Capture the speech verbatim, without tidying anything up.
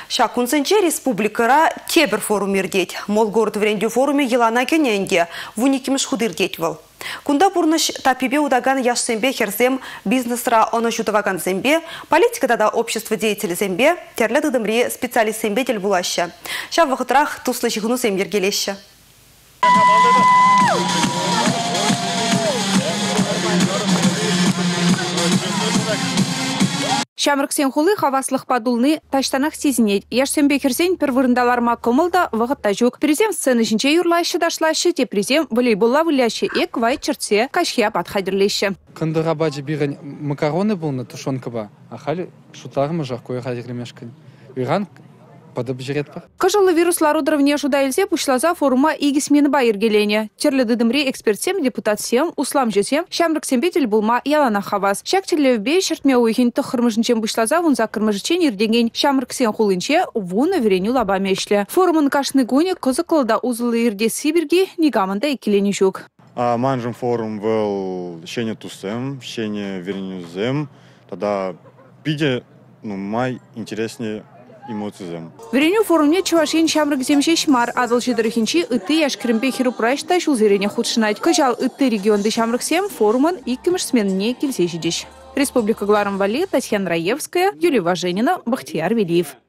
Шакунсенче республикара тебір форум ердет. Мол город вренде форуме елана кененде. Вуникимеш худырдет выл. Кунда пурныш тапибе удаган яшсембе херзем бизнесра оны жутываган зембе, политикада да общество деятели зембе, терлі дыдымре специалист зембе дел булаща. Ша вақытрах туслы жығыну зем ергелеші. Шамрыксен хулы хаваслых падулны таштанах сезинет. Яшсембе херзен пір вырындаларма кымылда вғытта жүк. Презем сцены жінче юрлашы дашлашы, те презем волейболла вылляшы эк вай чыртсе кашхия подхадирлеші. Кындыға баджы биғын макароны болны тушонка ба, ахали шутларымы жақкой хадирлемешкін. Үйған подып жирет ба. Кажылы вируслар удырывне жуда елзе пушлаза форума игисмені ба ергелене. Терлі дыдымре экспертсем, депутатсем, услам жесем, шамрыксембетел булма ялана хавас. Шак терлевбе шартме уйхин тұхырмыжынчем пушлаза вун закырмыжычен ерденген шамрыксен хулынче вун вереню лаба мешле. Форумын кашны гуне кызықылда узылы ерде сибирги нигамында екелені жүк. Манжым форум был щене тусем, щене веренюзем, тогда пиде, ну, май интереснее эмоциям. Вереню форумне чувашин шамрык земше шмар адыл жидырыхинчи ыты яшкірімбе хиру прайшта шул зерене худшынайт. Кажал ыты регионды шамрык сем форумын иккіміш сменіне келсе жидиш. Республика Гларым Вали, Татьяна Раевская, Юлия Важенина, Бахтияр Велиев.